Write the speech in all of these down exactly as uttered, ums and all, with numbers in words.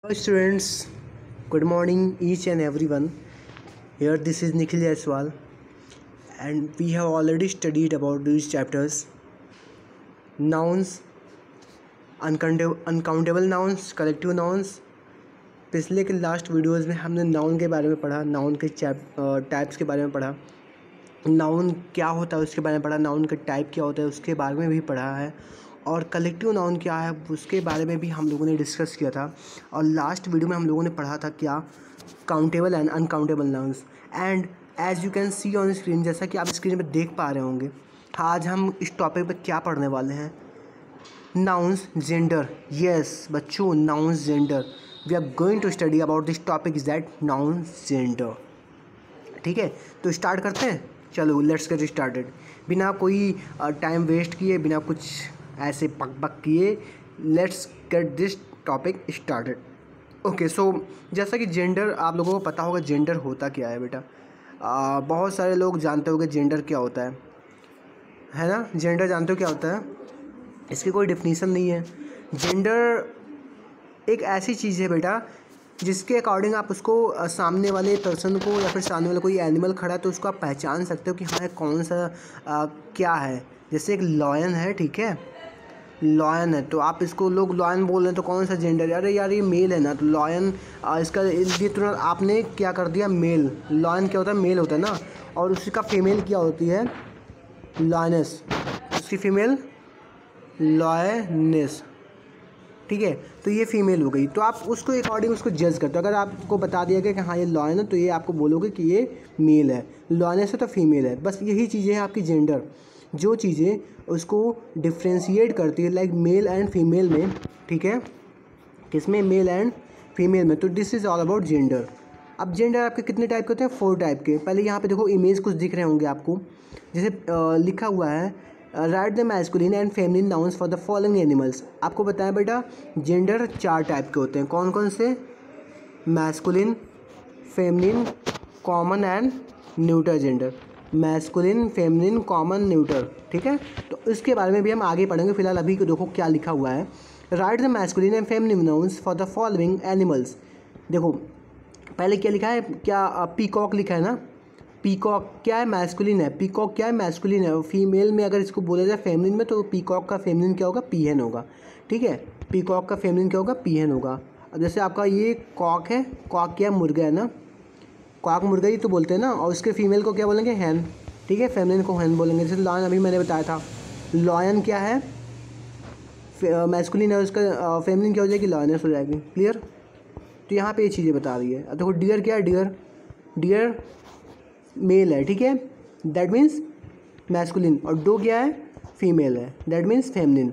Hello students, good morning each and everyone. Here this is Nikhil Jaiswal and we have already studied about these chapters: nouns, uncountable uncountable nouns, collective nouns. पिछले के last videos में हमने noun के बारे में पढ़ा, noun के chap types के बारे में पढ़ा, नाउन क्या होता है उसके बारे में पढ़ा, नाउन का टाइप क्या होता है उसके बारे में भी पढ़ा है, और कलेक्टिव नाउन क्या है उसके बारे में भी हम लोगों ने डिस्कस किया था। और लास्ट वीडियो में हम लोगों ने पढ़ा था क्या, countable and uncountable nouns. And as you can see on screen, जैसा कि आप स्क्रीन पर देख पा रहे होंगे, आज हम इस टॉपिक पर क्या पढ़ने वाले हैं, नाउन्स जेंडर। यस बच्चों, nouns gender. We are going to study about this topic is that nouns gender. ठीक है, तो स्टार्ट करते हैं। चलो लेट्स गेट स्टार्टेड। बिना कोई टाइम वेस्ट किए, बिना कुछ ऐसे पक पक किए, let's get this topic started. Okay, so जैसा कि जेंडर आप लोगों को पता होगा, जेंडर होता क्या है बेटा। आ, बहुत सारे लोग जानते होंगे जेंडर क्या होता है है ना। जेंडर जानते हो क्या होता है, इसकी कोई डिफिनीसन नहीं है। जेंडर एक ऐसी चीज़ है बेटा जिसके अकॉर्डिंग आप उसको अ, सामने वाले पर्सन को या फिर सामने वाला कोई एनिमल खड़ा है तो उसको आप पहचान सकते हो कि हाँ कौन सा आ, क्या है। जैसे एक लॉयन है, ठीक है, लॉयन है तो आप इसको, लोग लॉयन बोल रहे हैं तो कौन सा जेंडर है, अरे यार ये मेल है ना, तो लॉयन इसका ये तुरंत आपने क्या कर दिया, मेल। लॉयन क्या होता है, मेल होता है ना। और उसका फीमेल क्या होती है, लॉयनेस। उसकी फीमेल लॉयनेस, ठीक है, तो ये फीमेल हो गई। तो आप उसको अकॉर्डिंग उसको जज करते हो। अगर आपको बता दिया गया कि हाँ ये लॉयन है तो ये आपको बोलोगे कि ये मेल है, लॉयनेस है तो फीमेल है। बस यही चीज़ें हैं आपकी जेंडर, जो चीज़ें उसको डिफ्रेंशिएट करती है, लाइक मेल एंड फीमेल में, ठीक है, किसमें, मेल एंड फीमेल में। तो this is all about gender. अब जेंडर आपके कितने टाइप के होते हैं, फोर टाइप के। पहले यहाँ पे देखो इमेज कुछ दिख रहे होंगे आपको, जैसे अ, लिखा हुआ है write the masculine and feminine nouns for the following animals. आपको बताया बेटा जेंडर चार टाइप के होते हैं। कौन कौन से, masculine, feminine, common and neuter gender. Masculine, feminine, common, neuter, ठीक है। तो इसके बारे में भी हम आगे पढ़ेंगे। फिलहाल अभी को देखो क्या लिखा हुआ है, write the masculine and feminine nouns for the following animals. देखो पहले क्या लिखा है, क्या पीकॉक लिखा है ना। पीकॉक क्या है, मैस्कुलिन है। पीकॉक क्या है, मैस्कुलिन है। फीमेल में अगर इसको बोला जाए फेमिनिन में, तो पीकॉक का फेमिनिन क्या होगा, पीहन होगा, ठीक है। पीकॉक का फेमिनिन क्या होगा, पीहन होगा। अब जैसे आपका ये कॉक है, कॉक क्या है, मुर्गा है ना, कॉक मुर्गा ही तो बोलते हैं ना। और उसके फीमेल को क्या बोलेंगे, हैन, ठीक है, फेमिनिन को हैन बोलेंगे। जैसे लॉयन अभी मैंने बताया था, लॉयन क्या है, मैस्कुलिन है, उसका फेमिनिन क्या हो जाएगी, लॉयनेस हो जाएगी। क्लियर। तो यहाँ पे ये चीज़ें बता रही है। अब देखो डियर क्या है, डियर, डियर मेल है, ठीक है, दैट मीन्स मैस्कुलिन। और डो क्या है, फीमेल है, दैट मीन्स फेमिनिन।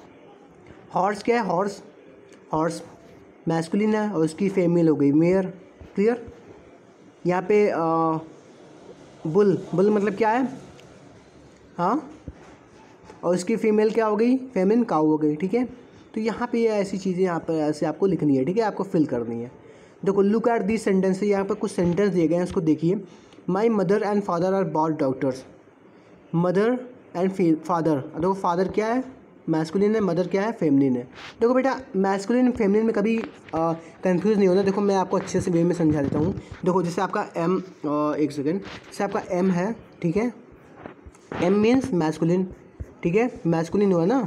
हॉर्स क्या है, हॉर्स, हॉर्स मैस्कुलिन है और उसकी फीमेल हो गई, मेयर। क्लियर। यहाँ पे आ, बुल, बुल मतलब क्या है, हाँ, और उसकी फीमेल क्या हो गई, फेमिनिन, काऊ हो गई, ठीक है। तो यहाँ पे ये ऐसी चीज़ें यहाँ पर ऐसे आपको लिखनी है, ठीक है, आपको फिल करनी है। देखो लुक एट दिस सेंटेंस, यहाँ पर कुछ सेंटेंस दिए गए हैं, उसको देखिए। My mother and father are both doctors. Mother and father, देखो फादर क्या है, मैस्कुलिन है, मदर क्या है, फेमिनिन है। देखो बेटा मैस्कुलिन फेमिनिन में कभी कंफ्यूज नहीं होना। देखो मैं आपको अच्छे से वे में समझा देता हूँ। देखो जैसे आपका एम, एक सेकेंड, जैसे आपका एम है, ठीक है, एम मीन्स मैस्कुलिन, ठीक है, मैस्कुलिन हुआ ना,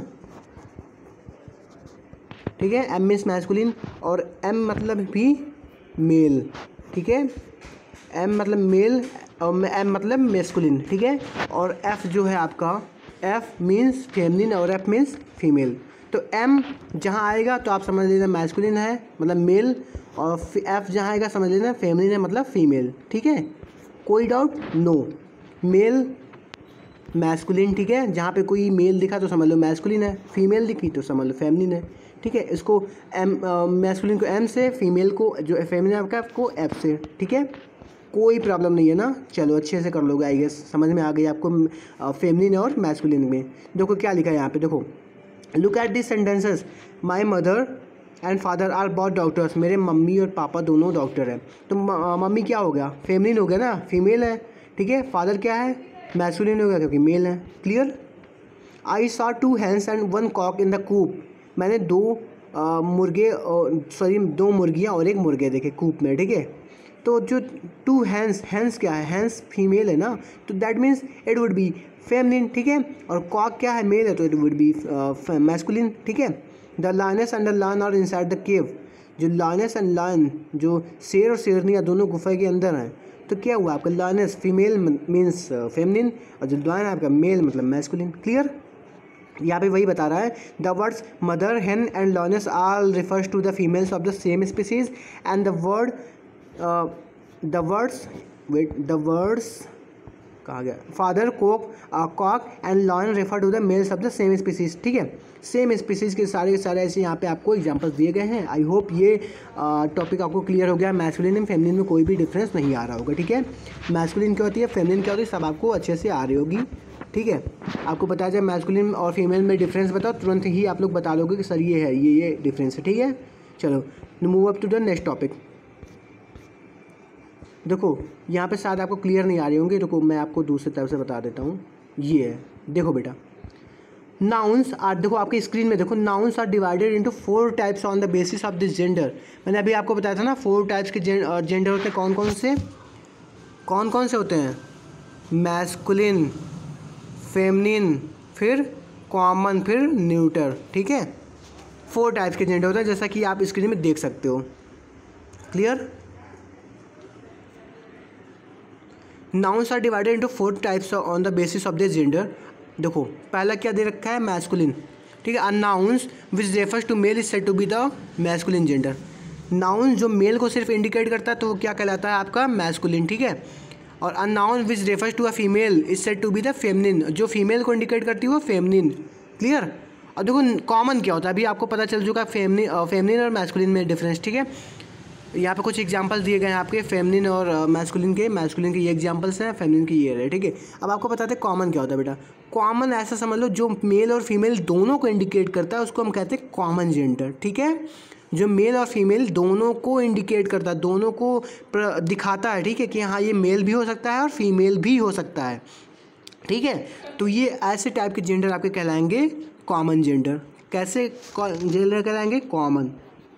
ठीक है, एम मीन्स मैस्कुलिन। और एम मतलब भी मेल, ठीक है, एम मतलब मेल और एम मतलब मैस्कुलिन, ठीक है। और एफ जो है आपका, एफ मीन्स फेमिनिन और एफ मीन्स फीमेल। तो एम जहाँ आएगा तो आप समझ लेना मैस्कुलिन है, मतलब मेल, और एफ जहाँ आएगा समझ लेना फेमिनिन है, मतलब फीमेल, ठीक है। कोई डाउट, नो। मेल मैस्कुलिन, ठीक है, जहाँ पे कोई मेल दिखा तो समझ लो मैस्कुलिन है, फीमेल दिखी तो समझ लो फेमिनिन है, ठीक है। इसको एम, मैस्कुलिन को एम से, फीमेल को जो फेमिनिन आपका को एफ से, ठीक है, कोई प्रॉब्लम नहीं है ना। चलो अच्छे से कर लोगे, आई गेस समझ में आ गई आपको फेमिनिन और मैस्कुलिन में। देखो क्या लिखा है यहाँ पे, देखो look at this sentences, my mother and father are both doctors. मेरे मम्मी और पापा दोनों डॉक्टर हैं। तो मम्मी क्या हो गया, फेमिनिन हो गया ना, फीमेल है, ठीक है। फादर क्या है, मैस्कुलिन हो गया क्योंकि मेल है। Clear. I saw two hens and one cock in the coop. मैंने दो मुर्गे, सॉरी दो मुर्गियाँ और एक मुर्गे देखे कूप में, ठीक है। तो जो टू हैंस, हैंस क्या है, हैंस फीमेल है ना, तो that means it would be feminine, ठीक है। और कॉक क्या है, मेल है, तो इट वुड बी मैस्कुलिन, ठीक है। The lioness and the lion are inside the cave, जो लायनेस एंड लायन, जो शेर और शेरनिया दोनों गुफा के अंदर हैं, तो क्या हुआ आपका, लायनेस फीमेल मीन्स फेमनिन और जो लायन आपका मेल मतलब मैस्कुलिन। क्लियर। यहाँ पे वही बता रहा है, the words mother, hen and lioness all refers to the females of the same species and the word the words wait the words कहा गया, father, cock, cock and lion refer to the males of the same species, ठीक है। Same species के सारे के सारे ऐसे यहाँ पे आपको एग्जांपल्स दिए गए हैं। आई होप ये टॉपिक आपको क्लियर हो गया। मैस्कुलिन एंड फेमिनिन में कोई भी डिफरेंस नहीं आ रहा होगा, ठीक है। मैस्कुलिन क्या होती है, फेमिनिन क्या होती है, सब आपको अच्छे से आ रही होगी, ठीक है। आपको बताया जाए मैस्कुलिन और फीमेल में डिफरेंस बताओ, तुरंत ही आप लोग बता दोगे कि सर ये है, ये ये डिफरेंस है, ठीक है। चलो move up to the next topic. देखो यहाँ पे शायद आपको क्लियर नहीं आ रही होंगी, देखो मैं आपको दूसरी तरफ से बता देता हूँ। ये है, देखो बेटा, नाउन्स आर, देखो आपकी स्क्रीन में देखो, nouns are divided into four types on the basis of this gender. मैंने अभी आपको बताया था ना, फोर टाइप्स के जेंडर होते हैं। कौन कौन से कौन कौन से होते हैं, मैस्कुलिन, फेमनिन, फिर कॉमन, फिर न्यूटर, ठीक है। फोर टाइप्स के जेंडर होते हैं, जैसा कि आप स्क्रीन में देख सकते हो। Clear. Nouns are divided into four types on the basis of the gender. देखो पहला क्या दे रखा है, मैस्कुलिन, ठीक है। A nouns which refers to male is said to be the masculine gender. Noun जो मेल को सिर्फ इंडिकेट करता है तो वो क्या कहलाता है आपका, मैस्कुलिन, ठीक है। और a noun which refers to a female is said to be the feminine, जो फीमेल को इंडिकेट करती है वो फेमनिन। क्लियर। और देखो कॉमन क्या होता है, अभी आपको पता चल चुका है फेमनिन फेमनिन और मैस्कुलिन में डिफरेंस, ठीक है। यहाँ पे कुछ एग्जांपल्स दिए गए हैं आपके फेमनिन और मैस्कुलिन के। मैस्कुलिन के ये एग्जांपल्स हैं, फेमनिन की ये है, ठीक है। अब आपको बताते हैं कॉमन क्या होता है बेटा। कॉमन ऐसा समझ लो जो मेल और फीमेल दोनों को इंडिकेट करता है उसको हम कहते हैं कॉमन जेंडर, ठीक है। जो मेल और फीमेल दोनों को इंडिकेट करता है, दोनों को दिखाता है, ठीक है, कि हाँ ये मेल भी हो सकता है और फीमेल भी हो सकता है, ठीक है। तो ये ऐसे टाइप के जेंडर आपके कहलाएंगे कॉमन जेंडर। कैसे जेंडर कहलाएंगे, कॉमन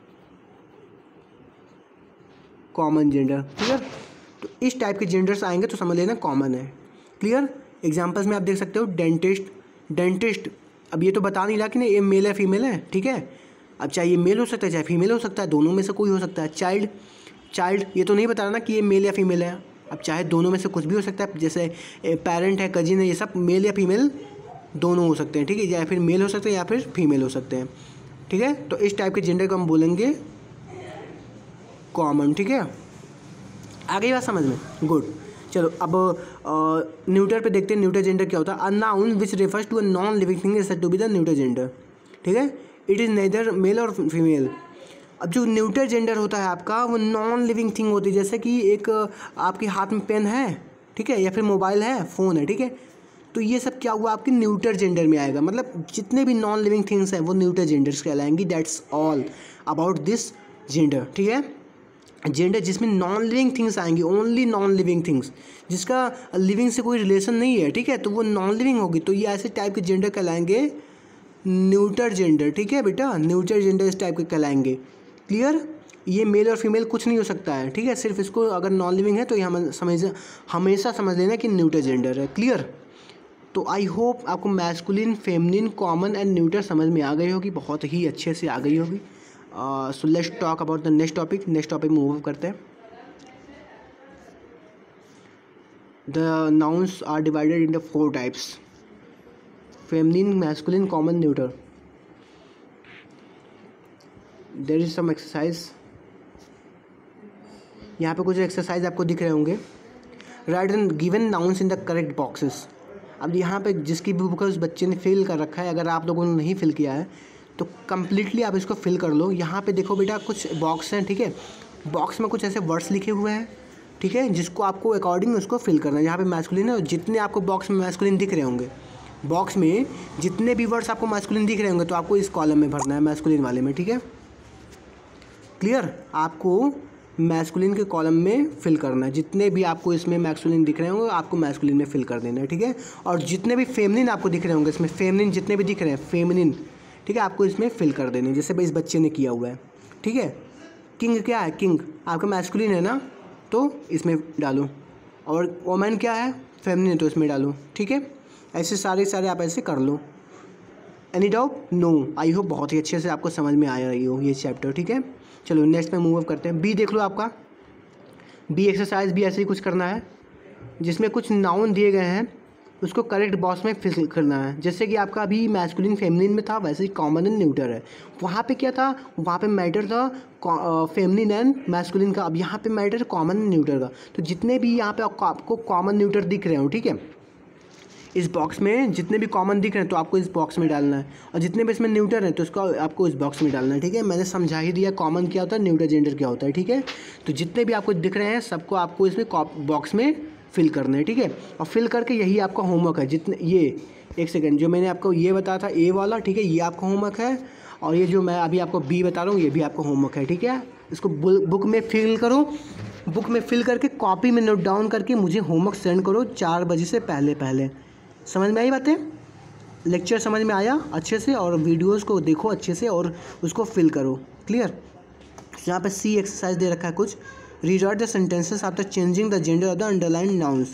कॉमन जेंडर। क्लियर। तो इस टाइप के जेंडर्स आएंगे तो समझ लेना कॉमन है। क्लियर। एग्जांपल्स में आप देख सकते हो, डेंटिस्ट, डेंटिस्ट अब ये तो बता नहीं रहा कि नहीं ये मेल है फीमेल है, ठीक है। अब चाहे ये मेल हो सकता है चाहे फीमेल हो सकता है, दोनों में से कोई हो सकता है। चाइल्ड, चाइल्ड ये तो नहीं बता रहा ना कि ये मेल या फीमेल है, अब चाहे दोनों में से कुछ भी हो सकता है। जैसे पेरेंट है, कजिन है, ये सब मेल या फीमेल दोनों हो सकते हैं, ठीक है। या फिर मेल हो सकते हैं या फिर फीमेल हो सकते हैं, ठीक है। तो इस टाइप के जेंडर को हम बोलेंगे कॉमन, ठीक है। आ गई बात समझ में, गुड। चलो अब न्यूटर पे देखते हैं, न्यूटर जेंडर क्या होता है। A noun which refers to a non living thing is said to be the neuter gender, ठीक है। It is neither male or female. अब जो न्यूटर जेंडर होता है आपका वो नॉन लिविंग थिंग होती है, जैसे कि एक आपके हाथ में पेन है, ठीक है, या फिर मोबाइल है, फ़ोन है, ठीक है। तो ये सब क्या हुआ आपके न्यूटर जेंडर में आएगा, मतलब जितने भी नॉन लिविंग थिंग्स हैं वो न्यूटर जेंडर्स कहलाएंगी। That's all about this gender, ठीक है। जेंडर जिसमें नॉन लिविंग थिंग्स आएंगी, ओनली नॉन लिविंग थिंग्स, जिसका लिविंग से कोई रिलेशन नहीं है, ठीक है, तो वो नॉन लिविंग होगी। तो ये ऐसे टाइप के जेंडर कहलाएंगे न्यूटर जेंडर, ठीक है बेटा, न्यूटर जेंडर इस टाइप के कहलाएंगे। क्लियर। ये मेल और फीमेल कुछ नहीं हो सकता है, ठीक है, सिर्फ इसको अगर नॉन लिविंग है तो ये हम समझ हमेशा समझ लेना कि न्यूटर जेंडर है। क्लियर। तो आई होप आपको masculine, feminine, common and neuter समझ में आ गई होगी, बहुत ही अच्छे से आ गई होगी। So let's talk about the next topic. Next topic move करते हैं। The nouns are divided in the four types, feminine, masculine, common, neuter. There is some exercise, यहाँ पे कुछ एक्सरसाइज आपको दिख रहे होंगे। Write and given nouns in the correct boxes. अब यहाँ पे जिसकी भी बुक है उस बच्चे ने फिल कर रखा है, अगर आप लोगों ने नहीं फिल किया है तो कम्प्लीटली आप इसको फिल कर लो। यहाँ पे देखो बेटा कुछ बॉक्स हैं, ठीक है, बॉक्स में कुछ ऐसे वर्ड्स लिखे हुए हैं, ठीक है, जिसको आपको अकॉर्डिंग उसको फिल करना है। यहाँ पे मैस्कुलिन है और जितने आपको बॉक्स में मैस्कुलिन दिख रहे होंगे, बॉक्स में जितने भी वर्ड्स आपको मैस्कुलिन दिख रहे होंगे तो आपको इस कॉलम में भरना है, मैस्कुलिन वाले में, ठीक है। क्लियर। आपको मैस्कुलिन के कॉलम में फिल करना है, जितने भी आपको इसमें मैस्कुलिन दिख रहे होंगे आपको मैस्कुलिन में फिल कर देना है, ठीक है। और जितने भी फेमनिन आपको दिख रहे होंगे इसमें, फेमनिन जितने भी दिख रहे हैं, फेमनिन ठीक है, आपको इसमें फिल कर देने, जैसे भाई इस बच्चे ने किया हुआ है। ठीक है, किंग क्या है, किंग आपका मैस्कुलिन है ना, तो इसमें डालो, और वोमेन क्या है, फेमिनिन, तो इसमें डालो। ठीक है, ऐसे सारे सारे आप ऐसे कर लो। Any doubt? No, I hope बहुत ही अच्छे से आपको समझ में आ रही हो ये चैप्टर। ठीक है, चलो नेक्स्ट में मूव अप करते हैं। बी देख लो, आपका बी एक्सरसाइज भी ऐसे ही कुछ करना है, जिसमें कुछ नाउन दिए गए हैं, उसको करेक्ट बॉक्स में फिल करना है। जैसे कि आपका अभी मैस्कुलिन फेमिनिन में था, वैसे ही कॉमन एंड न्यूटर है। वहाँ पे क्या था, वहाँ पे मैटर था फेमिनिन एंड मैस्कुलिन का, अब यहाँ पे मैटर कॉमन एंड न्यूटर का। तो जितने भी यहाँ पे आपको कॉमन न्यूटर दिख रहे हो, ठीक है, इस बॉक्स में जितने भी कॉमन दिख रहे हैं तो आपको इस बॉक्स में डालना है, और जितने भी इसमें न्यूटर हैं तो उसको आपको इस बॉक्स में डालना है। ठीक है, मैंने समझा ही दिया कॉमन क्या होता है, न्यूटर जेंडर क्या होता है। ठीक है, तो जितने भी आपको दिख रहे हैं सबको आपको इसमें बॉक्स में फिल करना है। ठीक है, और फिल करके यही आपका होमवर्क है। जितने ये एक सेकेंड, जो मैंने आपको ये बताया था ए वाला, ठीक है, ये आपका होमवर्क है, और ये जो मैं अभी आपको बी बता रहा हूँ ये भी आपका होमवर्क है। ठीक है, इसको बुक में फिल करो, बुक में फिल करके कॉपी में नोट डाउन करके मुझे होमवर्क सेंड करो चार बजे से पहले पहले। समझ में आई बातें? लेक्चर समझ में आया अच्छे से, और वीडियोस को देखो अच्छे से और उसको फिल करो। क्लियर? यहाँ पे सी एक्सरसाइज दे रखा है कुछ, rewrite the sentences after changing the gender of the underline nouns.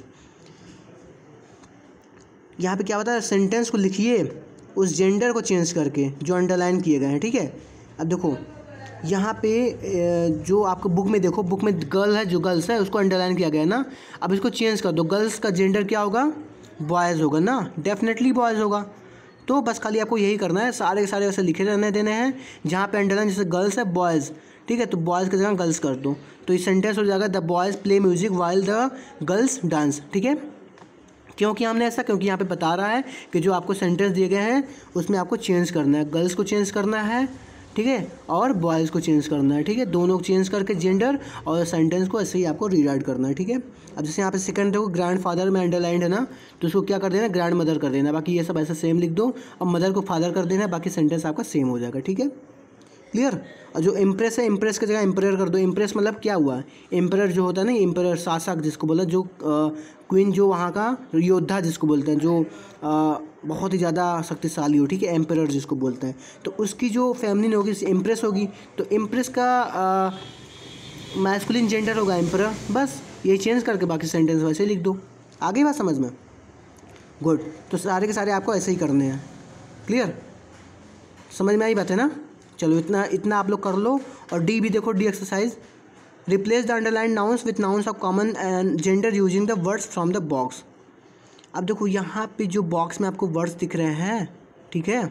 यहाँ पे क्या बताया, सेंटेंस को लिखिए उस जेंडर को चेंज करके जो अंडरलाइन किए गए हैं। ठीक है, अब देखो यहाँ पे जो आपको बुक में देखो, बुक में गर्ल है, जो गर्ल्स है उसको अंडरलाइन किया गया है ना, अब इसको चेंज कर दो, गर्ल्स का जेंडर क्या होगा, बॉयज़ होगा ना, डेफिनेटली बॉयज़ होगा। तो बस खाली आपको यही करना है, सारे के सारे वैसे लिखे रहने देने हैं, जहाँ पे अंडरलाइन जैसे गर्ल्स है बॉयज़, ठीक है, तो बॉयज़ की जगह गर्ल्स कर दो, तो ये सेंटेंस हो जाएगा the boys play music while the girls dance. ठीक है, क्योंकि हमने ऐसा, क्योंकि यहाँ पे बता रहा है कि जो आपको सेंटेंस दिए गए हैं उसमें आपको चेंज करना है, गर्ल्स को चेंज करना है, ठीक है, और बॉयज़ को चेंज करना है। ठीक है, दोनों को चेंज करके जेंडर और सेंटेंस को ऐसे ही आपको रीराइट करना है। ठीक है, अब जैसे यहाँ पे सेकंड देखो, ग्रैंड फादर में अंडरलाइंड है ना, तो उसको क्या कर देना, ग्रैंड मदर कर देना, बाकी ये सब ऐसे सेम लिख दो, और मदर को फादर कर देना, बाकी सेंटेंस आपका सेम हो जाएगा। ठीक है, क्लियर? और जो इम्प्रेस है, इम्प्रेस की जगह एम्परर कर दो। इम्प्रेस मतलब क्या हुआ, एम्परर जो होता है ना, एम्परर शासक जिसको बोला, जो क्वीन, जो वहाँ का योद्धा जिसको बोलते हैं, जो आ, बहुत ही ज़्यादा शक्तिशाली हो। ठीक है, एम्परर जिसको बोलते हैं, तो उसकी जो फेमिनिन होगी इम्प्रेस होगी, तो इम्प्रेस का मैस्कुलिन जेंडर होगा एम्परर। बस ये चेंज करके बाकी सेंटेंस वैसे लिख दो। आ गई बात समझ में? गुड, तो सारे के सारे आपको ऐसे ही करने हैं। क्लियर? समझ में आई बात है ना? चलो इतना इतना आप लोग कर लो। और डी भी देखो, D exercise, replace the underline nouns with nouns of common and gender using the words from the box. अब देखो यहाँ पे जो बॉक्स में आपको वर्ड्स दिख रहे हैं, ठीक है,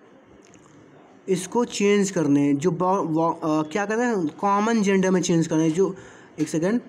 इसको चेंज करने हैं, जो आ, क्या करना है, कॉमन जेंडर में चेंज करना है। जो एक सेकेंड,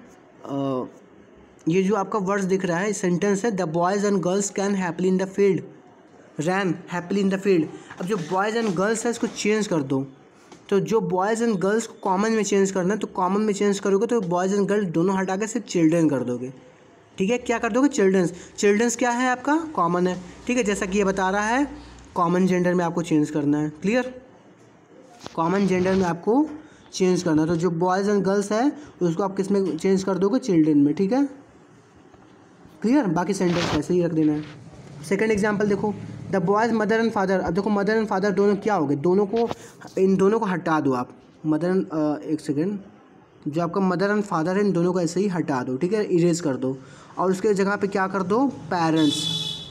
ये जो आपका वर्ड्स दिख रहा है सेंटेंस है, the boys and girls can happily in the field ran happily in the field. अब जो बॉयज़ एंड गर्ल्स है इसको चेंज कर दो, तो जो बॉयज़ एंड गर्ल्स को कॉमन में चेंज करना है, तो कॉमन में चेंज करोगे तो बॉयज़ एंड गर्ल्स दोनों हटा के सिर्फ चिल्ड्रन कर दोगे। ठीक है, क्या कर दोगे, चिल्ड्रंस। चिल्ड्रंस क्या है आपका, कॉमन है। ठीक है, जैसा कि ये बता रहा है कॉमन जेंडर में आपको चेंज करना है। क्लियर? कॉमन जेंडर में आपको चेंज करना है, तो जो बॉयज़ एंड गर्ल्स है उसको आप किस में चेंज कर दोगे, चिल्ड्रन में। ठीक है, क्लियर? बाकी सेंटेंस वैसे ही रख देना है। सेकंड एग्जांपल देखो, the boys mother and father. अब देखो मदर एंड फादर दोनों क्या हो गए, दोनों को, इन दोनों को हटा दो आप। मदर एंड एक सेकेंड, जो आपका मदर एंड फादर है इन दोनों को ऐसे ही हटा दो। ठीक है, इरेज कर दो, और उसके जगह पे क्या कर दो, पेरेंट्स।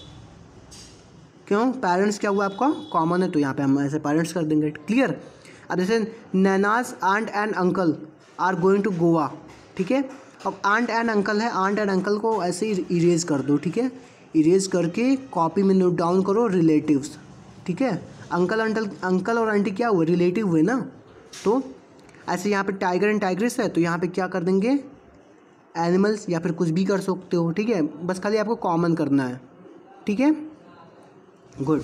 क्यों, पेरेंट्स क्या हुआ आपका, कॉमन है, तो यहाँ पे हम ऐसे पेरेंट्स कर देंगे। क्लियर? अब जैसे Naina's aunt and uncle are going to Goa. ठीक है, अब आंट एंड अंकल है, आंट एंड अंकल को ऐसे ही इरेज कर दो। ठीक है, इरेज करके कॉपी में नोट डाउन करो रिलेटिव्स। ठीक है, अंकल अंकल अंकल और आंटी क्या हुए, रिलेटिव हुए ना, तो ऐसे यहाँ पे टाइगर एंड टाइग्रेस है, तो यहाँ पे क्या कर देंगे, एनिमल्स, या फिर कुछ भी कर सकते हो। ठीक है, बस खाली आपको कॉमन करना है। ठीक है, गुड।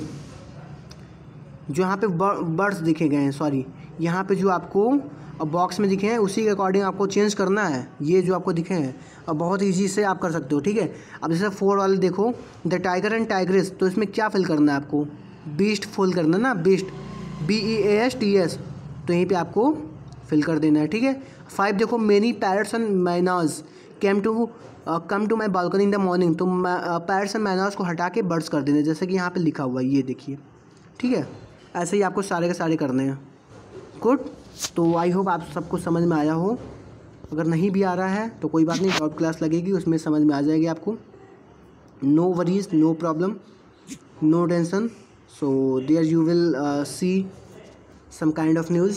जो यहाँ पे बर्ड्स दिखे गए हैं, सॉरी, यहाँ पे जो आपको बॉक्स में दिखे हैं उसी के अकॉर्डिंग आपको चेंज करना है। ये जो आपको दिखे हैं और बहुत ईजी से आप कर सकते हो। ठीक है, अब जैसे फोर वाले देखो, द टाइगर एंड टाइग्रेस, तो इसमें क्या फिल करना है आपको, बीस्ट फुल करना है ना, beast, B E A S T S, तो यहीं पे आपको फिल कर देना है। ठीक है, फाइव देखो, many parrots and mynas came to come to my balcony in the morning, तो पैरट्स एंड मैनाज को हटा के बर्ड्स कर देना, जैसे कि यहाँ पे लिखा हुआ है, ये देखिए। ठीक है, ऐसे ही आपको सारे के सारे करने हैं। गुड। तो आई होप आप सबको समझ में आया हो। अगर नहीं भी आ रहा है तो कोई बात नहीं, डाउट क्लास लगेगी, उसमें समझ में आ जाएगी आपको। No worries, no problem, no tension. So there you will see some kind of news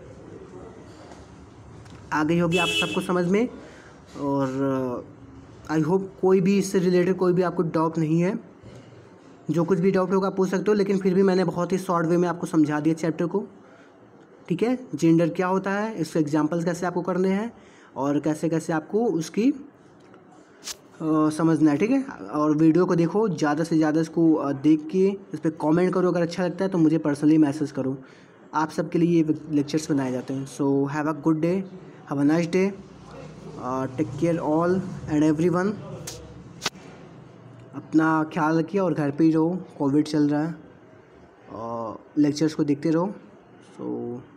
आ गई होगी आप सबको समझ में। और आई uh, होप कोई भी इससे रिलेटेड कोई भी आपको डाउट नहीं है। जो कुछ भी डाउट होगा आप पूछ सकते हो, लेकिन फिर भी मैंने बहुत ही शॉर्ट वे में आपको समझा दिया चैप्टर को। ठीक है, जेंडर क्या होता है, इसके एग्जांपल्स कैसे आपको करने हैं और कैसे कैसे आपको उसकी आ, समझना है। ठीक है, और वीडियो को देखो, ज़्यादा से ज़्यादा इसको आ, देख के इस पर कॉमेंट करो। अगर अच्छा लगता है तो मुझे पर्सनली मैसेज करो। आप सबके लिए ये लेक्चर्स बनाए जाते हैं। So have a good day, have a nice day, take care all and everyone. अपना ख्याल रखिए और घर पे ही रहो, कोविड चल रहा है, और लेक्चर्स को देखते रहो। सो